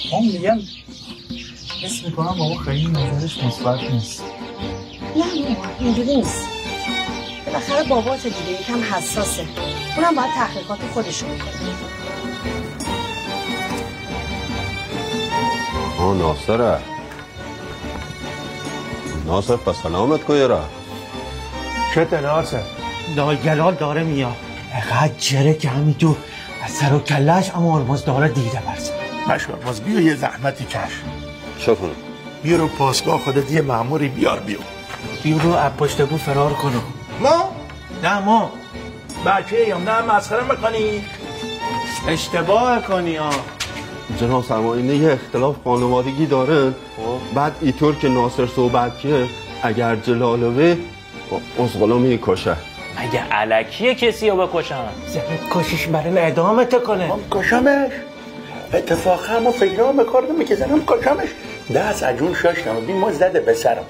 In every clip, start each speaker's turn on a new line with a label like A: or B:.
A: هم میگم حس میکنم بابا خیلی نظرش مثبت نیست.
B: نه بابا اینجوری نیست. بالاخره بابات دیگه یکم حساسه. اونم باید تحقیقات خودشو بکنه.
C: ناصر پس سلامت کو یرا
D: چته ناصر؟ دایگلال داره میاد. اقعد جره که همینجور از سر و کلش اما آرماز داره دیده برسه.
E: باش آرماز بیا یه زحمتی کش.
C: چه کنم؟
E: بیا رو پاسگاه خودت یه مأموری بیار
D: بیا رو از پشت بو فرار کنم.
E: ما؟
D: نه ما
E: بچه هم نه مسخره میکنی؟
D: اشتباه کنی ها.
C: جناب سرمایه یه اختلاف خانوادگی دارن بعد اینطور که ناصر صحبت که اگر جلالوه اصغلا میکشه
F: مگه علکیه کسی رو بکشن؟
D: زمین کشیش برای اعدامت کنه.
E: من کشمش اتفاقا همون فکرها بکردم که زنم کشمش دست اجون شاشتم و بین ما زده به سرم.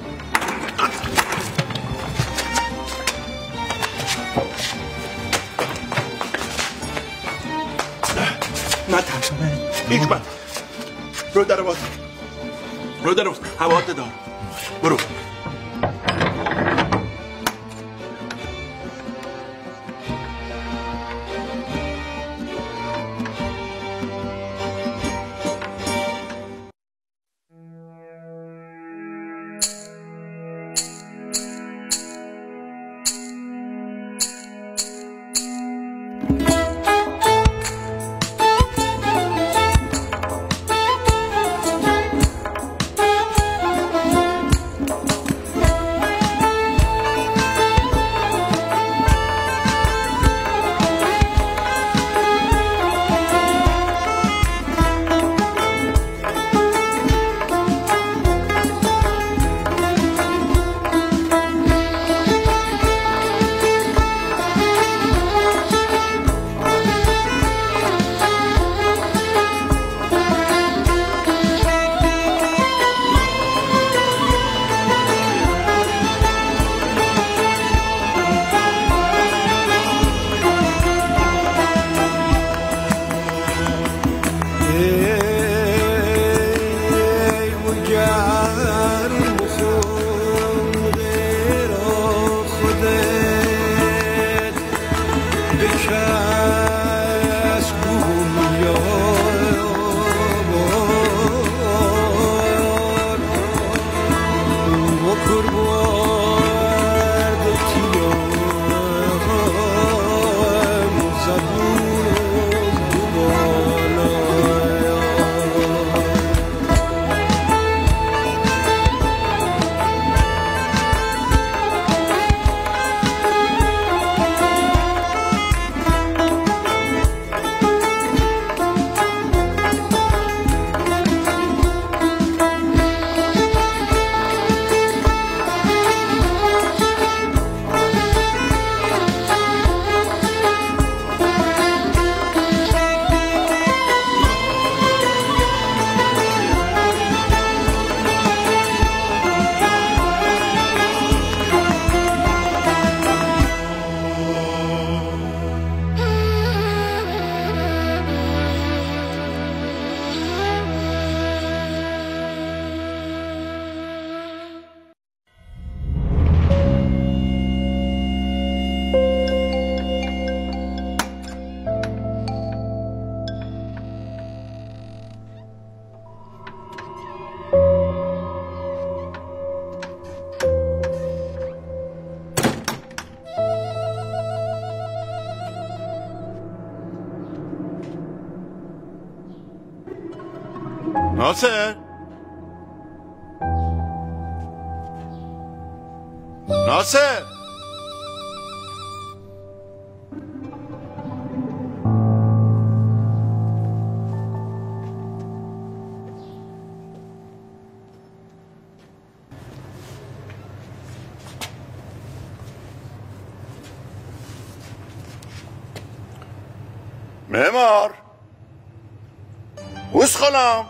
E: نه ترسمه هیچ من رو در باز هوا دار برو. ناصر معمار بوس خالم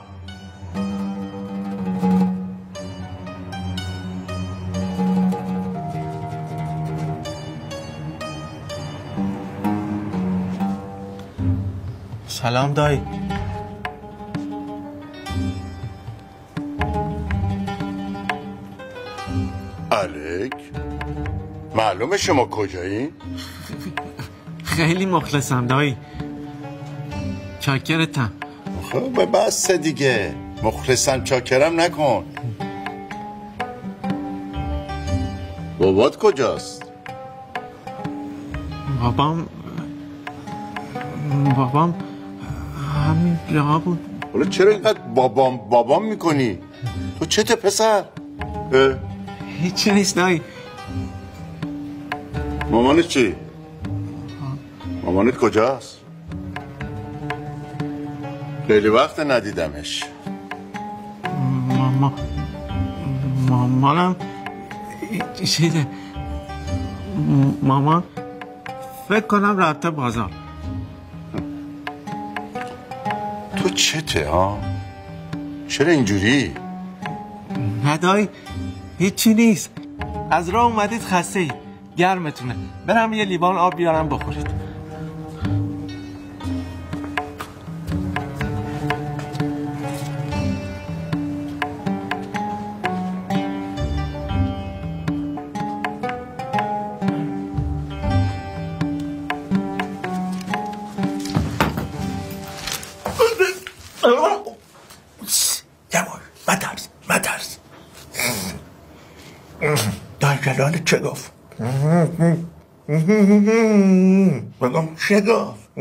D: سلام دایی.
E: علیک. معلومه شما کجایی؟
D: خیلی مخلصم دایی. چاکرتم.
E: خب بس دیگه، مخلصم چاکرم نکن. بابات کجاست؟
D: بابام همین جا بود.
E: حالا چرا اینقدر بابام میکنی؟ تو چته پسر؟
D: هیچی نیست دایی.
E: مامانت چی؟ مامانت کجاست؟ خیلی وقت ندیدمش.
D: مامانم چیزه. مامان فکر کنم رفته بازار.
E: تو چته ها؟ چرا اینجوری؟
D: ندایی هیچی نیست. از راه اومدید خسته ای، گرمتونه. برم یه لیوان آب بیارم بخورید.
E: مترس دای جلال چه گفت؟ بگم چه گفت؟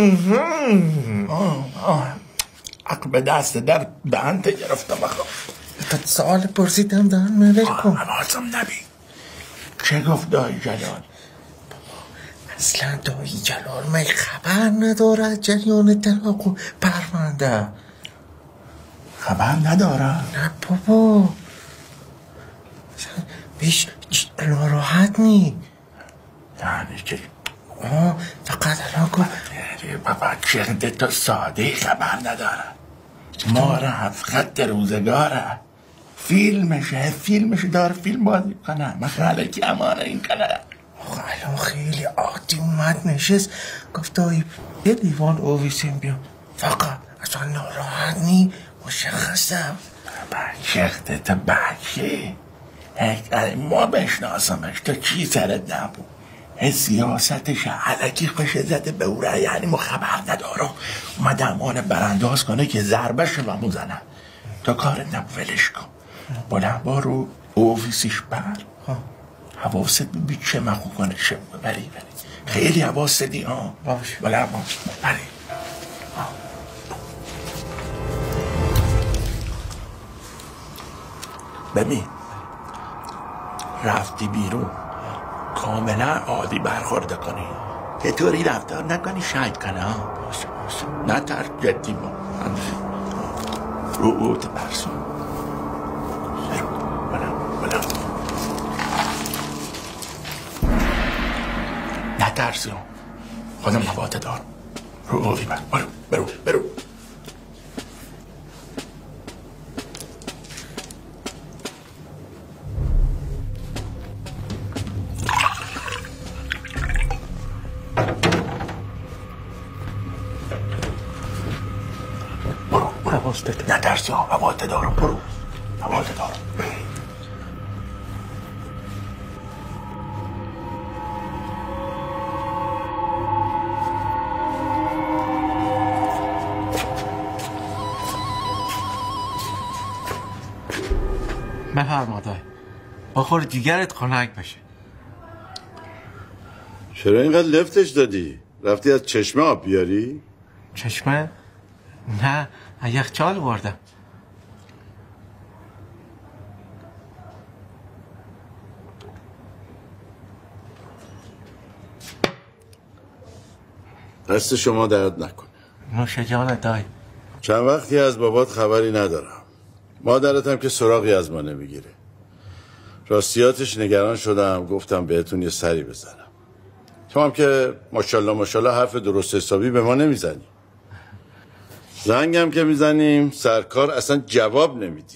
E: عقل به دست در دهنت گرفتم بخوام.
D: تا سوال پرسیدم دهن مول کن.
E: حواسم نبی. چه گفت دای جلال؟
D: اصلا دایی جلال من خبر نداره جریان طلاق و پرونده.
E: خبر نداره؟
D: نه بابا بیش ناراحت نی.
E: یعنی که
D: فقط الان گفت
E: بابا چرده تو ساده خبر نداره. ما را خط روزگاره. فیلمش داره فیلم بازی کنه. من خیلی که امانه این کنه.
D: الان خیلی عادی اومد نشست گفت دایی یه لیوان اوویسیم بیا. فقط اصلا ناراحت نی. مشخصم
E: بچه تا بچه ما بشناسمش تو چی سرت نبود. سیاستش علکی خوشه زده به او را، یعنی ما خبر نداره. اومده امان برانداز کنه که ضربه شو میزنه. تا کارت نبود ولش کن. بلند با رو اوفیسیش بر حواست ببین چه مخو کنه چه بری خیلی حواست دی
D: باشه
E: بلند با بری. ببین رفتی بیرون کاملا عادی برخورده کنی. یه طوری رفتار نکنی شاید کنه. نه تر جدی با رو ترسون بلند نه ترسون خودم نباته دارم. رو اوی برو نه ترسی ها حواته دارم. برو حواته دارم.
D: بفرما دایی بخور دیگرت خنک بشه.
E: چرا اینقدر لفتش دادی؟ رفتی از چشمه آب بیاری؟
D: چشمه؟ نه یخچال بردم.
E: دست شما درد نکنه.
D: نوش جانت دایی.
E: چند وقتی از بابات خبری ندارم. مادرتم که سراغی از ما نمیگیره. راستیاتش نگران شدم گفتم بهتون یه سری بزنم. تو هم که ماشاءالله حرف درست حسابی به ما نمیزنی. زنگم که میزنیم سرکار اصلا جواب نمیدی.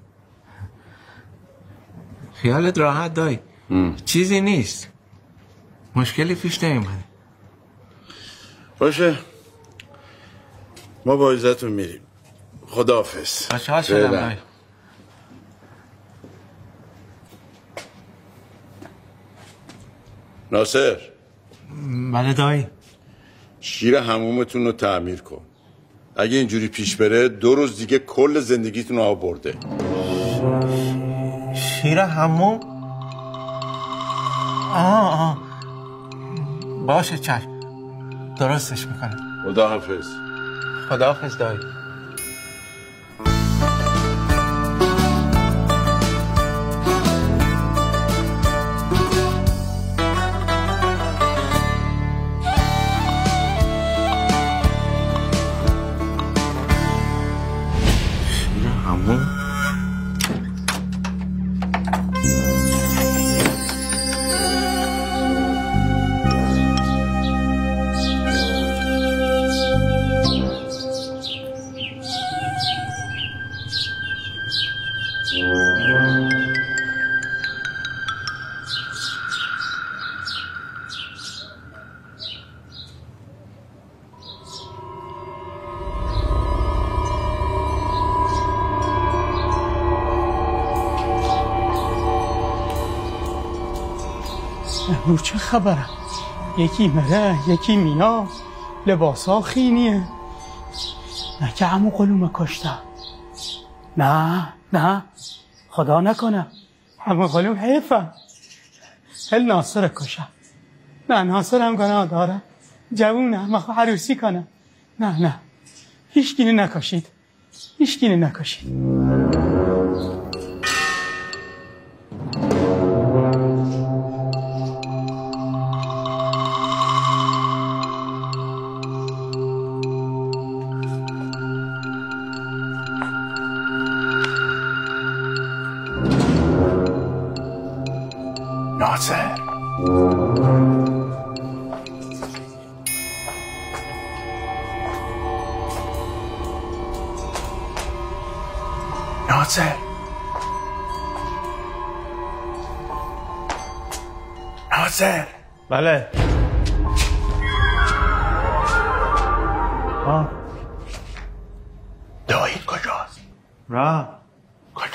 D: خیالت راحت دایی. چیزی نیست. مشکلی پیش نمیمونه.
E: باشه ما با عزتون میریم. خداحافظ.
D: خوشحال شدم دایی.
E: ناصر.
D: بله دایی.
E: شیر حمومتون رو تعمیر کن. اگه اینجوری پیش بره 2 روز دیگه کل زندگیتون رو برده.
D: شیر حموم؟ باشه چشم، درستش میکنم.
E: خداحافظ.
D: خداحافظ دایی.
E: شیر حموم؟
G: امروز چه خبره؟ یکی مره یکی میاد، لباسا خینیه. نه که عمو قلوم کشته. نه خدا نکنه، عمو قلوم حیفه. هل ناصر کشه. نه ناصر هم گناه داره، جوونه، مخو عروسی کنه. نه هیچگینی نکشید، هیچگینی نکشید.
E: ناصر. ناصر. ناصر.
D: بله.
E: دایید کجاست؟
D: را
E: کجا؟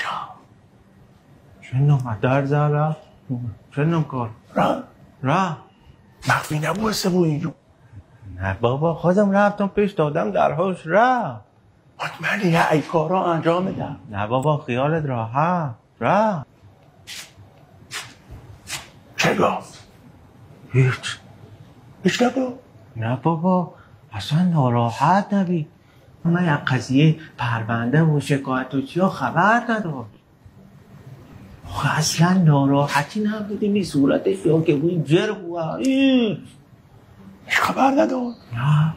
D: شنو در زالا؟ شنو کار؟ را
E: مخفی نبوسته بود اینجا.
D: نه بابا، خودم رفتم پیش دادم درهاش. را
E: مطمئنی یه ای کارا انجام بدم؟
D: نه بابا، خیالت راحت. را
E: چه گفت؟ هیچ نگفت؟
D: نه بابا، اصلا ناراحت نبی. من یک قضیه پرونده و شکایت و چیا خبر نداشت. اصلا ناراحتی نبودیم. این صورتش یا که بوی جرق و
E: هیچ خبر نداشت؟
D: نه.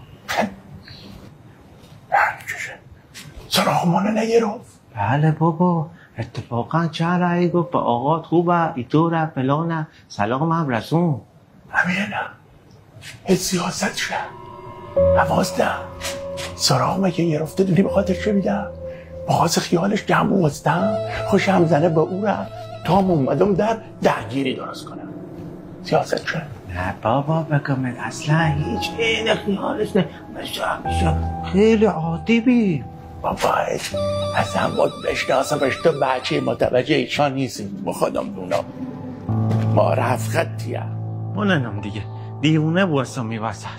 E: چشه؟ سراغمانه نگرفت؟
D: بله بابا، اتفاقا چند رایی گفت به آقات خوبه، ایطوره فلانه، سلام هم رسون.
E: همینه نه، هیچ سیاست شد. حواظ نه، سراغمه که گرفته دونی به خاطر چه میدم؟ به خاطر خیالش جمع وزدم، خوشم زنه به او را تا اومدم در درگیری درست کنم. سیاست شد؟
D: نه بابا بگمت، اصلا هیچ این خیالش نه. میشه خیلی عادی بی.
E: بابا اصلا باید بشناسمش، تو بچه متوجه ایشان نیستیم. بخودم دونم ما رفقتیه.
D: اوننم دیگه دیونه بورسا میوسد.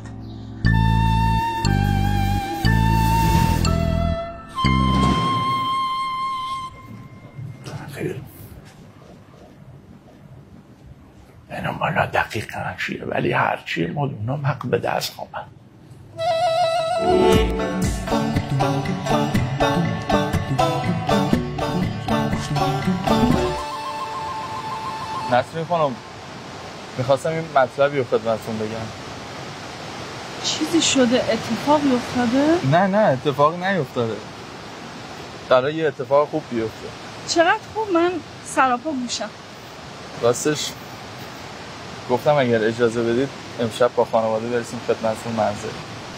E: اینم مالا دقیقا چیه، ولی هرچی مدونم حق به دست خوامن.
A: نسرین خانم، میخواستم این مطلبی رو خدمتتون بگم.
H: چیزی شده؟ اتفاقی افتاده؟
A: نه اتفاقی نیفتاده. قراره یه اتفاق خوب بیفته.
H: چقدر خوب، من سراپا گوشم.
A: راستش گفتم اگر اجازه بدید امشب با خانواده برسیم خدمتتون منزل.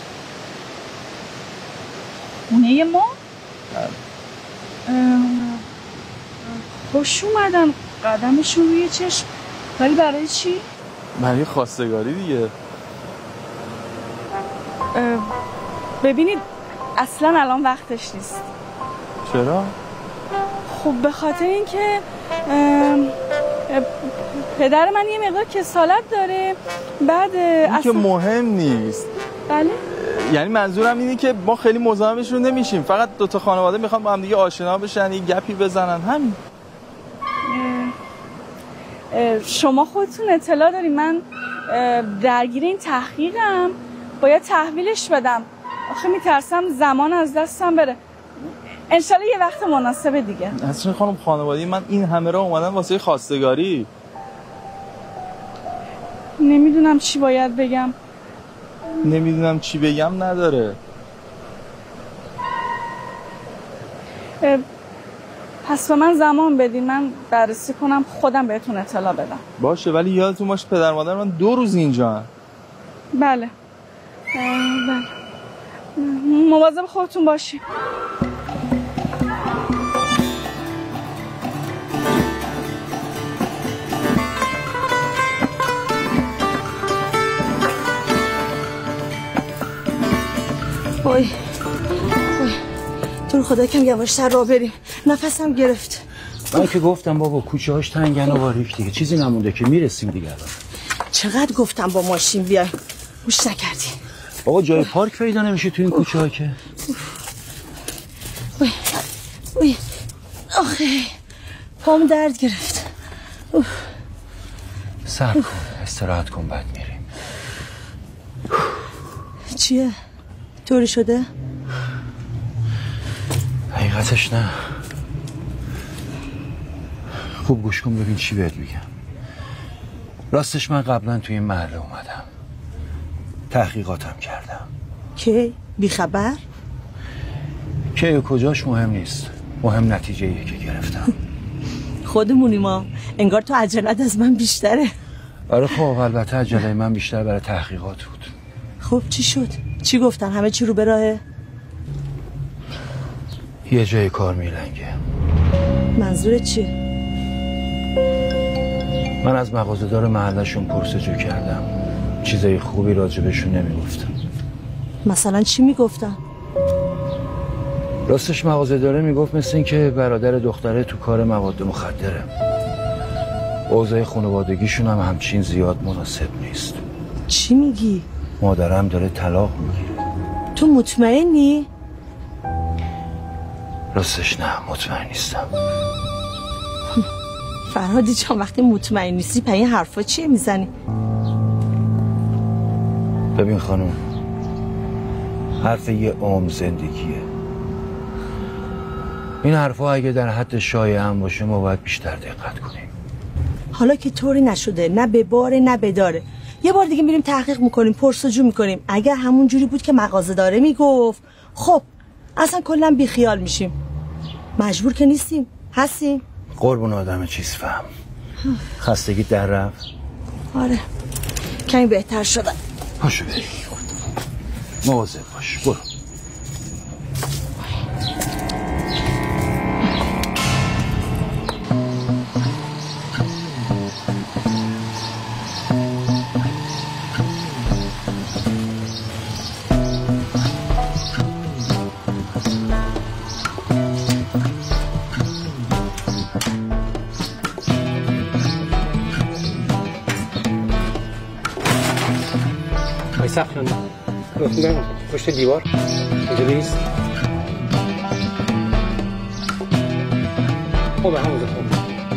H: خونه ما؟
A: بله.
H: خوش اومدن، قدمشون روی چشم. ولی برای چی؟
A: برای خواستگاری دیگه.
H: ببینید اصلا الان وقتش نیست.
A: چرا؟
H: خب به خاطر اینکه پدر من یه مقدار کسالت داره. بعد
A: این که مهم نیست.
H: بله.
A: یعنی منظورم اینه که ما خیلی مزاحمشون نمیشیم، فقط دوتا خانواده میخوان با هم دیگه آشنا بشن، یه گپی بزنن، همین.
H: شما خودتون اطلاع دارین من درگیر این تحقیقم، باید تحویلش بدم. آخه میترسم زمان از دستم بره. انشالله یه وقت مناسب دیگه.
A: حسین خانم خانوادگی من این همه را اومدن واسه خواستگاری.
H: نمیدونم چی باید بگم.
A: نمیدونم چی بگم نداره.
H: پس به من زمان بدین، من بررسی کنم خودم بهتون اطلاع بدم.
A: باشه، ولی یادتون باشه پدر مادر من 2 روز اینجا هن.
H: بله. مواظب خودتون باشین.
B: وای تو رو خدا کم یواشتر راه بریم، نفسم گرفت.
I: من که گفتم بابا کوچه هاش تنگن و باریک دیگه، چیزی نمونده که میرسیم دیگه.
B: چقدر گفتم با ماشین بیای، گوش نکردی.
I: بابا جای پارک پیدا نمیشه تو این کوچه ها که.
B: وای آخه پام درد گرفت.
I: صبر کن، استراحت کن، بعد میریم.
B: چیه؟ طوری شده؟
I: حقیقتش نه. خوب گوش کن ببین چی بهت میگم. راستش من قبلا توی این محله اومدم، تحقیقاتم کردم.
B: کی؟ بیخبر؟
I: کی و کجاش مهم نیست، مهم نتیجه‌ایه که گرفتم.
B: خودمونی ما، انگار تو عجلت از من بیشتره.
I: آره خب البته عجله من بیشتر برای تحقیقات بود.
B: خب چی شد؟ چی گفتن؟ همه چی رو به راهه؟
I: یه جای کار میلنگه.
B: منظورت چیه؟
I: من از مغازه‌دار محلشون پرسجو کردم، چیزای خوبی راجبشون نمیگفتم.
B: مثلا چی میگفتن؟
I: راستش مغازه‌داره میگفت مثل این که برادر دختره تو کار مواد مخدره. اوضاع خانوادگیشون هم همچین زیاد مناسب نیست.
B: چی میگی؟
I: مادرم داره طلاق میگیره.
B: تو مطمئنی؟
I: راستش نه، مطمئن نیستم.
B: فرهادی جان وقتی مطمئن نیستی پس این حرفا چیه میزنی؟
I: ببین خانم، حرف یه عمر زندگیه. این حرفا اگه در حد شایعه هم باشه ما باید بیشتر دقت کنیم.
B: حالا که طوری نشده، نه به باره نه به داره، یه بار دیگه میریم تحقیق میکنیم، پرسجو میکنیم. اگر همون جوری بود که مغازه داره میگفت، خب اصلا کلا بیخیال میشیم. مجبور که نیستیم، هستیم.
I: قربون آدم چیز فهم. خستگی در رفت؟
B: آره کمی بهتر شدم.
I: پاشو بریم، مواظب باش، برو.
J: سخت کنم برم پشت دیوار اینجا بیست. خوبه همونجا خوب.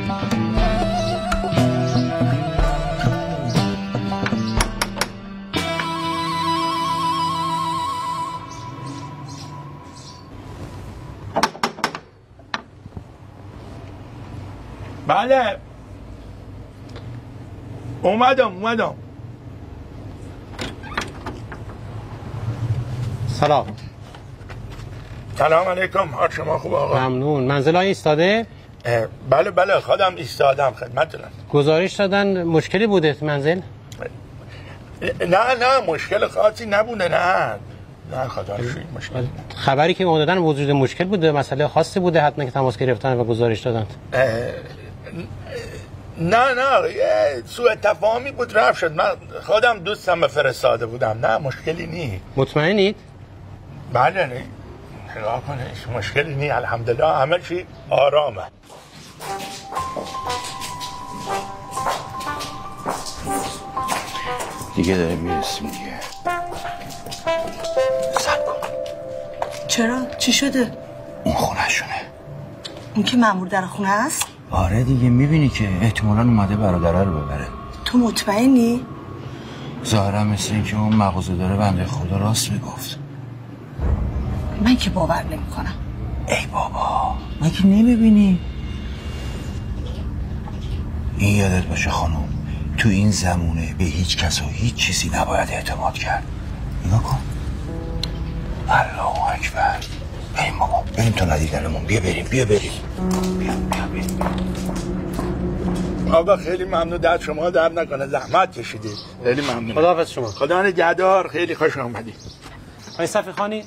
E: بله اومدم. سلام علیکم. حال شما خوب آقا؟
J: ممنون. منزل های ایستاده؟
E: بله خودم ایستادم خدمتتونم.
J: گزارش دادن مشکلی بوده تو منزل؟
E: نه مشکل خاصی نبوده. نه خدا رو شکر مشکل.
J: خبری که دادن وجود مشکل بوده، مسئله خاصی بوده حتما که تماس گرفتن و گزارش دادن؟
E: نه یه سوء تفاهمی بود رفت شد. من خودم دوستم فرستاده بودم. نه مشکلی نی.
J: مطمئنید؟
E: بله نه نگاه کنه مشکلی نی، الحمدلله همه چی آرامه.
I: دیگه داریم میرسیم دیگه. صبر کن.
B: چرا؟ چی شده؟
I: اون خونه شونه.
B: اون که مأمور در خونه است؟
I: آره دیگه، میبینی که احتمالاً اومده برادره رو ببره.
B: تو مطمئنی؟
I: ظاهرا مثل این که اون مغازه داره بنده خدا راست میگفت.
B: من که باور نمی کنم.
I: ای بابا مگه نمیبینی؟ این یادت باشه خانم، تو این زمونه به هیچ کس و هیچ چیزی نباید اعتماد کرد. نگاه کن. الله اکبر. بریم بابا، بریم تا ندیدنمون. بیا بریم. بیا بریم.
E: بابا خیلی ممنون، در شما در نکنه، زحمت کشیدید. خیلی ممنون.
J: خداحافظ شما.
E: خدا نگهدار، خیلی خوش آمدید.
J: آقای صفی خانی.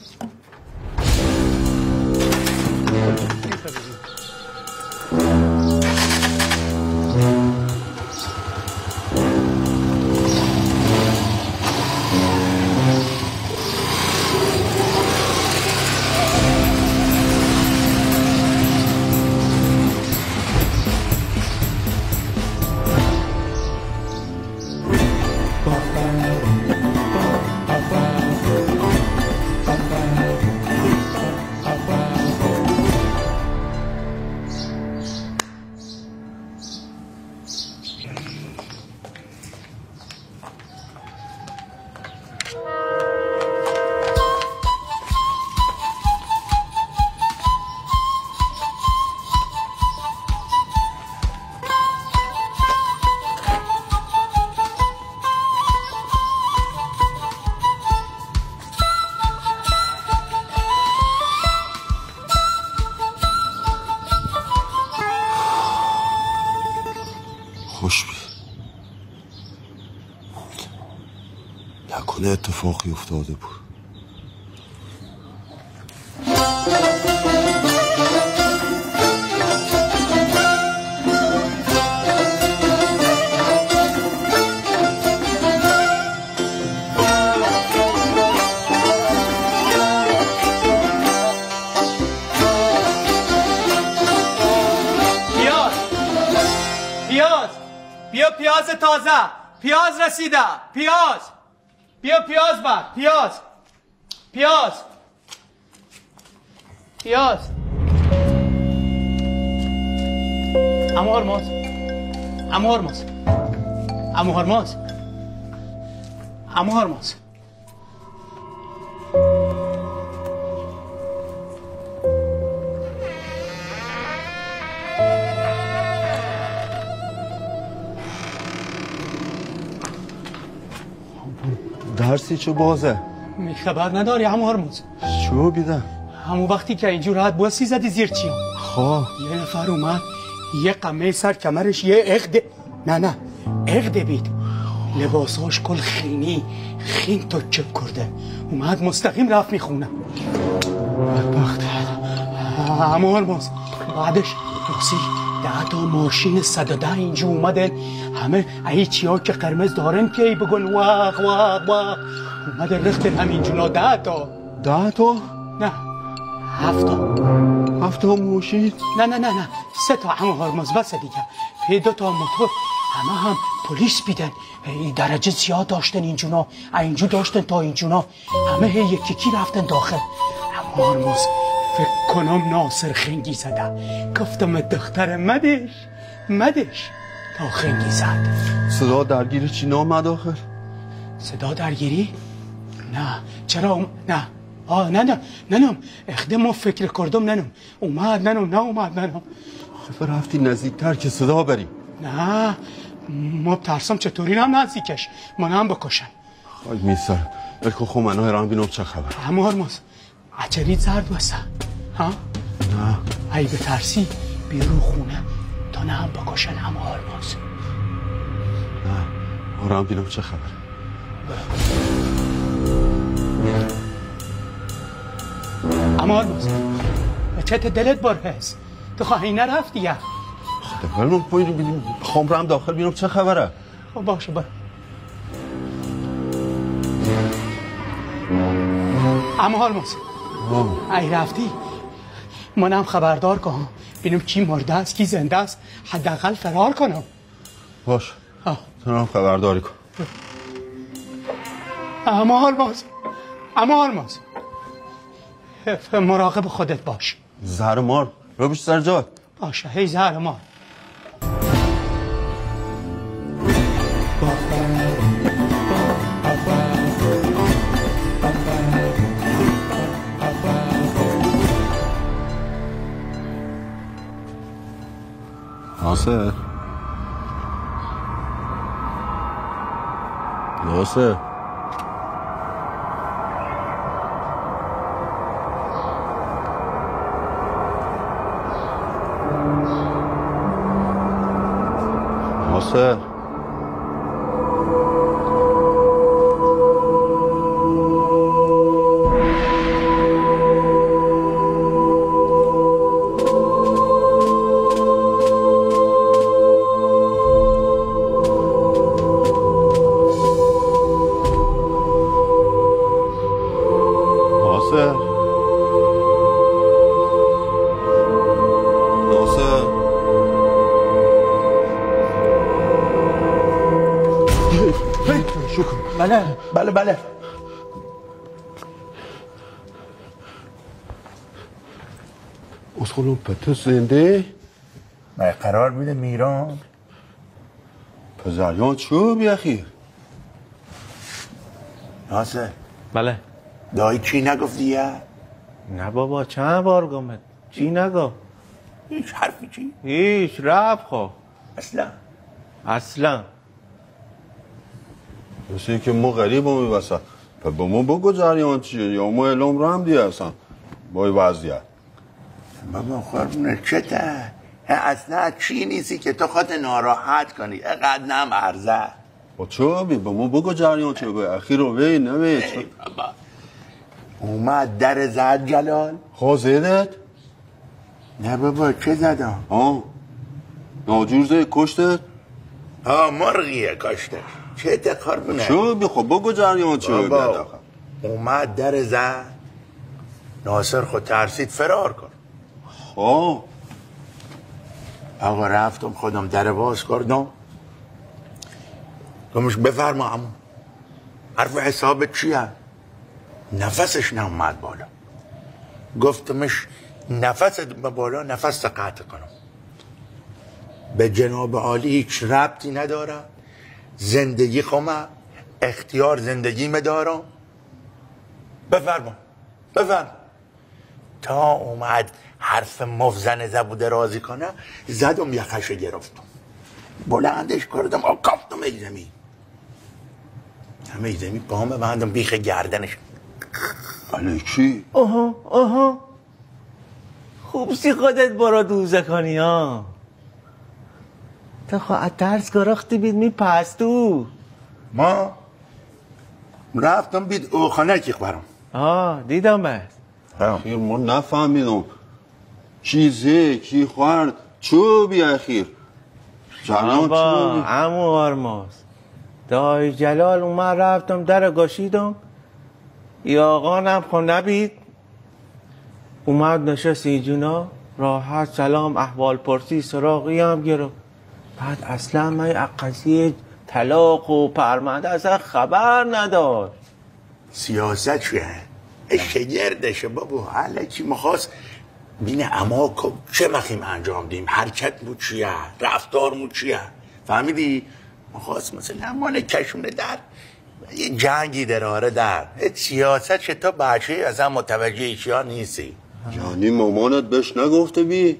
C: نکنه اتفاقی افتاده بود.
G: بیا پیاز تازه، پیاز رسیده، پیاز بیا، پیاز بر، پیاز عمو هرمز
C: درسی چه بازه؟
G: می خبر نداری عمو هرمز؟
C: چو بیدم؟
G: همون وقتی که اینجور راحت باسی زدی زیر چیم.
C: خواه
G: یه نفر اومد یه قمه سر کمرش یه عقده بید، لباساش کل خین تو چپ کرده، اومد مستقیم رفت میخونه. بدبخت. عمو هرمز بعدش باسی 10 تا ماشین 110 اینجا اومدن، همه ای چیا که قرمز دارن که بگن واق اومدن رختن همینجونا 10 تا.
C: 10 تا؟
G: نه 7 تا.
C: 7 تا ماشین؟
G: نه 3 تا عمو هرمز بس دیگه. پی 2 تا موتور، همه هم پلیس بیدن، درجه زیاد داشتن اینجونا، اینجو داشتن تا اینجونا، همه یکی رفتن داخل. عمو هرمز فکر کنم ناصر خنگی زده، گفتم دختر مدش تا خنگی زد.
C: صدا درگیری چی نامد آخر؟
G: صدا درگیری؟ نه چرا نه اخدمو فکر کردم ننم اومد ننم
C: خفه رفتی نزدیکتر که صدا بریم.
G: نه ما بترسم چطوری نم نزدیکش منم بکشن.
C: خواهی میسر بلکه خب منو هران بینم چه خبر.
G: عمو هرمز عجلیت زرد واسه ها؟
C: نه
G: ای بترسی بیرو خونه تا نه هم بکشن عمو هرمز.
C: نه هران بینم چه خبر.
G: عمو هرمز چت دلت برهست تو خواهی نرفتی یا؟
C: خدا من پایین بخوام رم داخل بینم چه خبره.
G: خب باشه برو. عمو هرمز ای رفتی منم خبردار کنم ببینم کی مرده است کی زنده است، حداقل فرار کنم.
C: باش تو هم خبرداری کن.
G: اما آلماس مراقب خودت باش.
C: زهر مار رو بیش سر جای
G: باشه. هی زهر مار.
C: ناصر ناصر ناصر
E: بله
C: اسخلون پتو زنده
E: من قرار میده میران
C: پزریان چو بیاخیر
E: ناصر
F: بله
E: دایی چی نگفتی یا؟
F: نه بابا چند بار گمت چی نگو
E: هیچ حرفی چی؟
F: هیچ رب خو اصلا
C: مثل که ما غریب هم میبسن پا با ما بگو جریان چیه یا ما اعلام رو هم دیگه اصلا با وضعیت
E: بابا خورمونه چته اصلا چی نیستی که تو خودت ناراحت کنی اقدر نم عرضه
C: با چه بی با ما بگو جریان چیه با اخیر رو بی نمی
E: بابا اومد در زد جلال
C: خواه زیدت؟
E: نه بابا چه زدم؟
C: ناجور زید کشتت؟
E: مرغیه کشتش چه تکار بونه؟
C: چه بی خب بگو جریان چیه
E: بابا اومد در زد ناصر خود ترسید فرار کن آقا رفتم خودم در باز کردم گمش بفرما عمو حرف حسابت چیه؟ نفسش نومد بالا گفتمش نفست بالا نفس قطع کنم به جناب عالی هیچ ربطی نداره زندگی خمه اختیار زندگی مدارم بفرما تا اومد حرف مفزن زبوده راضی کنه زدم یخش گرفتم بلندش کردم کافتم ای زمین پامه بندم بیخ گردنش
C: علیکی
F: آها خوبسی خودت برا دوزکانی ها تا خواه ترس گرختی بید می پستو
E: ما رفتم بید اوخانه کی خورم
F: دیدم بس
C: اخیر ما نفهمیدم چیزه کی خورد چو بی اخیر جریان چو بی
F: عمو آرماز دای جلال اومد رفتم در گاشیدم یا آقانم خو نبید اومد نشست اینجونا راحت سلام احوال پرسی سراغی هم گرفت بعد اصلا من قضیه طلاق و پرمنده اصلا خبر نداشت
E: سیاست چیه؟ شگردشه بابا حالا چی مخواست بینه اما چه مخیم انجام دیم حرکت مو چیه رفتار مو چیه فهمیدی؟ مخواست مثلا مال کشونه در یه جنگی دراره در سیاست چه تا بچه از هم متوجه ایشیا نیستی
C: یعنی مامانت بهش نگفته بی؟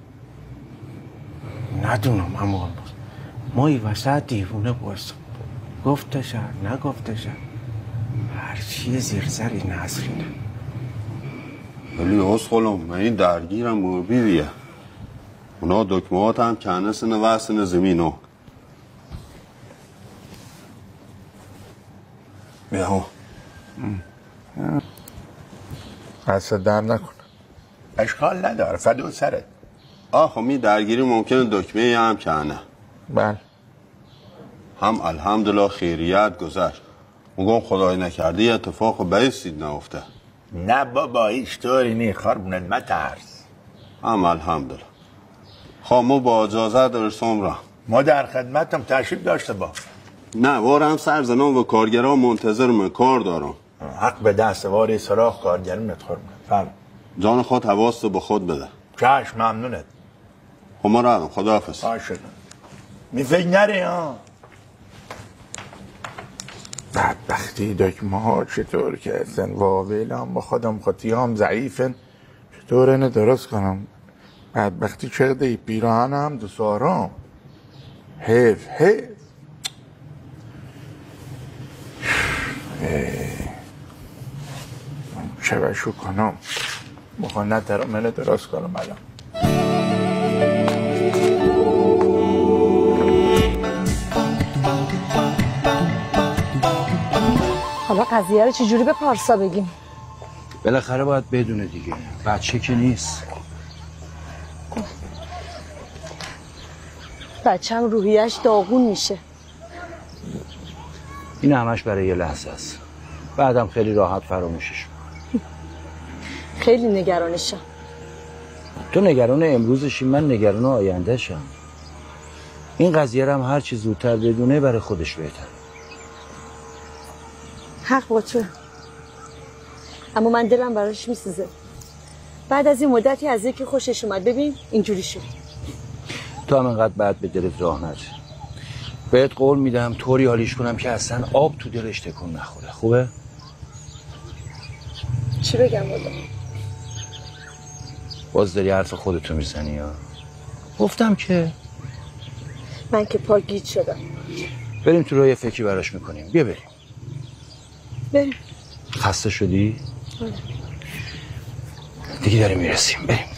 F: ندونم اما ما ای وسط دیوونه بایستم گفتشه نگفتشه هر چیه زیر سری نسرینه
C: ولی اصخلم من این درگیرم مربیدیه اونا دکمهات هم کنه سنه وستن زمینو بیا
E: حسد در نکن اشکال نداره فدو سرت
C: خب می درگیری ممکنه دکمه هم کنه
E: بله
C: هم الحمدلله خیریت گذشت مگم خدای نکرده یه اتفاق بیستید نافته
E: نه بابا هیچ طوری نی خربونت مترس
C: هم الحمدلله خب ما با اجازه درستم را
E: ما در خدمتم، تشریف داشته با.
C: نه وارم سرزنان و کارگرها منتظرم، کار دارم.
E: حق به دست واری سراغ کارگرونت خورم. فهم.
C: جان خود حواست به خود بده.
E: چشم، ممنونت.
C: ما رفتم، خداحافظ.
E: باشه. می فکر نری ها. بدبختی دکمه ها چطور کردن واویلم با خودم خطی هم ضعیفن، چطور اینه درست کنم؟ بدبختی چقدر پیراهنم دو سارام حیف چه بشو کنم بخواه ندارم منه درست کنم الان.
B: حالا قضیه رو چجوری به پارسا بگیم؟
I: بالاخره باید بدونه دیگه، بچه که نیست.
B: بچه‌م روحیش داغون میشه.
I: این همش برای یه لحظه است، بعدم خیلی راحت فراموشش.
B: خیلی نگرانشم.
I: تو نگران امروزشی، من نگران آیندهشم. این قضیه رو هم هر چی زودتر بدونه برای خودش بهتر.
B: حق با تو، اما من دلم براش میسوزه. بعد از این مدتی از یکی خوشش اومد، ببین اینجوری شد.
I: تو هم انقدر بعد به دلت راه نده. بهت قول میدم طوری حالیش کنم که اصلا آب تو دلش تکون نخوره. خوبه؟
B: چی بگم والا؟
I: باز داری حرف خودتو میزنی یا؟ گفتم که
B: من که پا گیج شدم.
I: بریم تو رو یه فکری براش میکنیم. بیا بریم. خسته شدی؟ دیگه داریم میرسیم. بریم.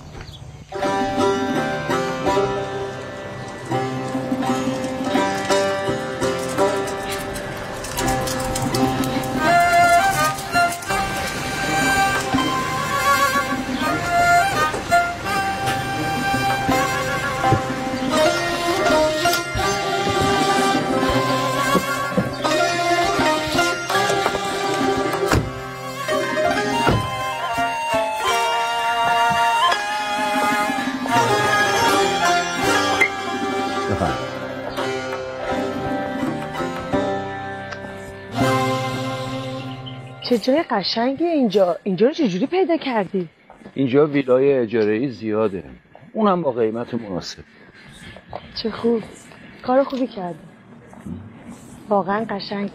B: چه جای قشنگی اینجا رو چجوری پیدا کردی؟
I: اینجا ویلای اجاره‌ای زیاده، اونم با قیمت مناسب.
B: چه خوب، کار خوبی کردی. واقعا قشنگه.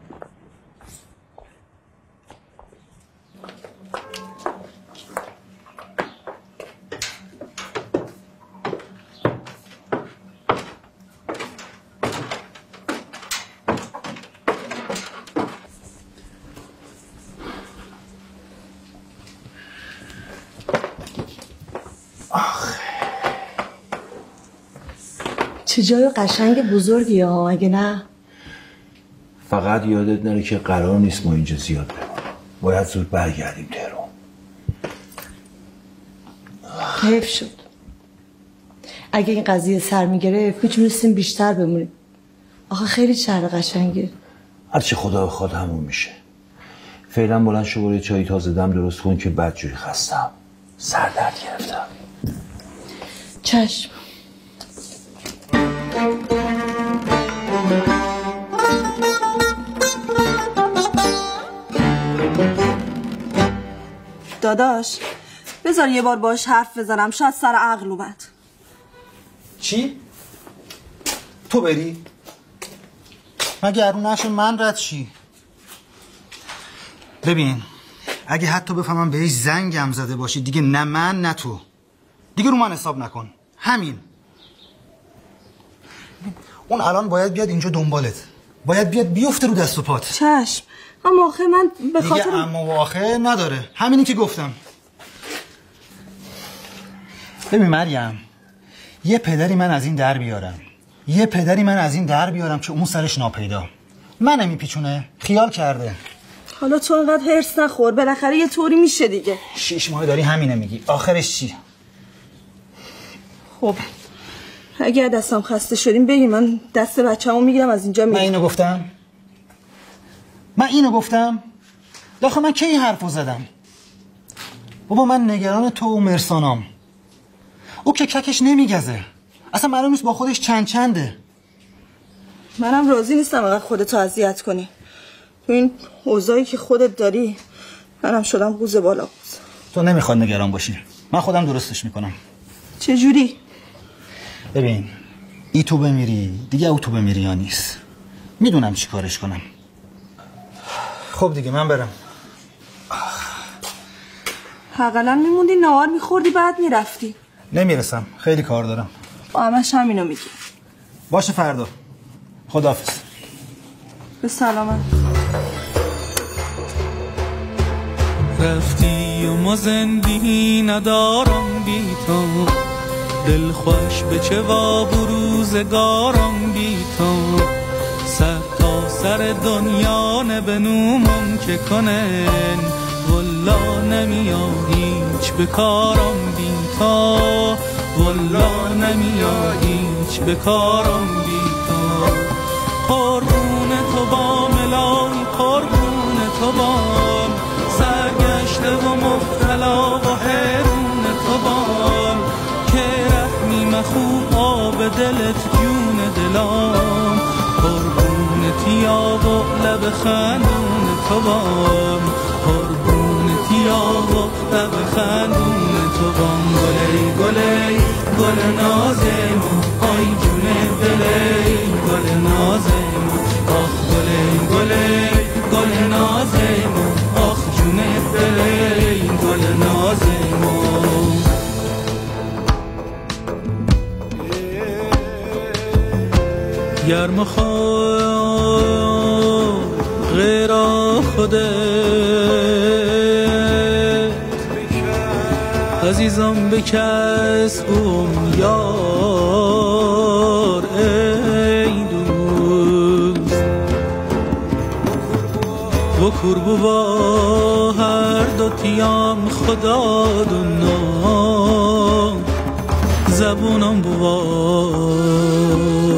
B: چه جای قشنگ بزرگی ها، اگه نه؟
I: فقط یادت نره که قرار نیست ما اینجا زیاد بمونیم، باید زود برگردیم تهران.
B: حیف شد. اگه این قضیه سر میگرفت میتونستیم بیشتر بمونیم. آخه خیلی شهر قشنگه.
I: هرچی خدا بخواد همون میشه. فعلا بلند شو برو چای تازه دم درست کن که بدجوری خستم، سردرد گرفتم.
B: چشم.
K: داداش بذار یه بار باش حرف بزنم، شاید سر عقل اومد.
L: چی؟ تو بری؟ مگه ارون نشو من رد چی؟ ببین اگه حتی بفهمم بهش زنگم زده باشی دیگه نه من نه تو، دیگه رو من حساب نکن. همین. اون الان باید بیاد اینجا دنبالت، باید بیاد بیفته رو دست و پات.
K: چشم. اما آخه من به خاطر
L: دیگه اما و آخه نداره، همینی که گفتم. ببین مریم، یه پدری من از این در بیارم، یه پدری من از این در بیارم که اون سرش ناپیدا منو میپیچونه، خیال کرده.
K: حالا تو اینقدر هرس نخور، بالاخره یه طوری میشه دیگه.
L: 6 ماه داری همینه میگی، آخرش چی؟
K: خب اگه دستم خسته شدیم بگی، من دست بچه‌مو میگیرم از اینجا میرم.
L: من اینو گفتم؟ من اینو گفتم؟ داخل من کی حرفو زدم؟ بابا من نگران تو و مرسانام. او که ککش نمیگزه، اصلا معلوم نیست با خودش چنده.
K: منم راضی نیستم اگر خودتو اذیت کنی. تو این اوضاعی که خودت داری منم شدم قوز بالا قوز.
L: تو نمیخواد نگران باشی، من خودم درستش میکنم.
K: چه جوری؟
L: ببین ای تو بمیری دیگه او تو بمیری یا نیست، میدونم چی کارش کنم. خب دیگه من برم.
K: حقلا میموندی نهار میخوردی بعد میرفتی.
L: نمیرسم، خیلی کار دارم.
K: همش همینو میگی.
L: باشه فردا. خداحافظ.
K: به سلامت.
M: رفتی و ما زندگی ندارم بی تو، دل خوش به چه و بروزگارم بی تو. سر تا سر دنیا نبنومم که کنن، والله نمیا هیچ بکارم بی تو، والله نمیا هیچ بکارم بی تو. قربون تو با ملای قربون تو بام، سرگشته و مبتلا و حیرون تو بام. که رحمی مخوب آب دلت جون دلام، قربونتیا و لب خندون تو بام، قربونتیا و لب خندون تو بام. گلی گلی گل نازم آی جون دلی، گل نازم آخ گلی گلی گل نازم آخ جون دلی، گل نازم. گرم خود غیر خودت، عزیزم به کس بوم یار ای دوست. و کربو با هر دو تیام خدا دنام، زبونم بوال.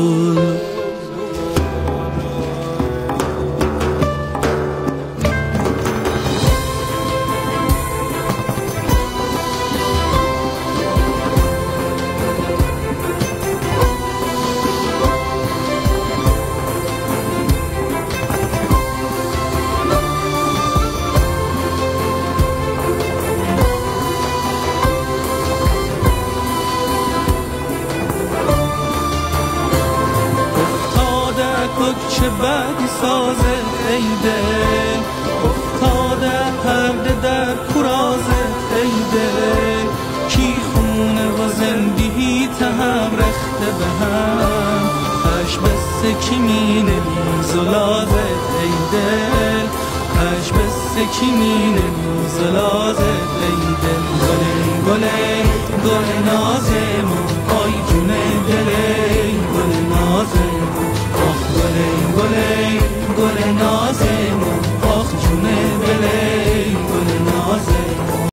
M: چه بدی سازه ای دل، افتاده پرده در کرازه ای دل. کی خونه و زندگی هم رخته به هم، اش بسته کی مینه میزلازه ای دل، اش بسته کی مینه میزلازه ای دل. گله گله گل نازه